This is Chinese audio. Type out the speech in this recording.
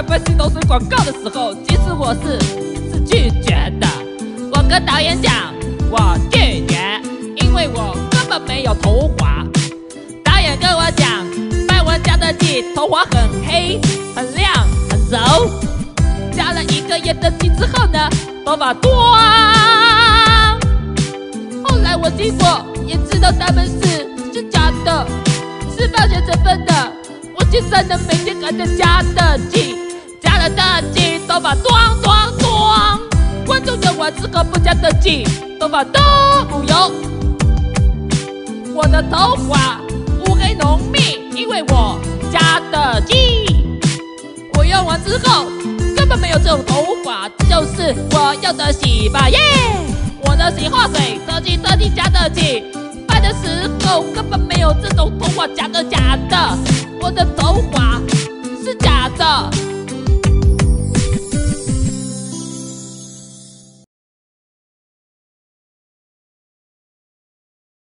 被洗头水广告的时候，其实我是拒绝的。我跟导演讲，我拒绝，因为我根本没有头发。导演跟我讲，拜文加的剂，头发很黑、很亮、很柔。加了1个月的剂之后呢，头发光。后来我经过，也知道他们是假的，是化学成分的。我现在呢，每天还在加的剂，加了的剂，头发光光光。观众用完之后不加的剂，头发都不油。我的头发乌黑浓密，因为我加的剂。我用完之后根本没有这种头发，这就是我用的洗发液。我的洗发水特地加的剂，拍的时候根本没有这种头发假的。我的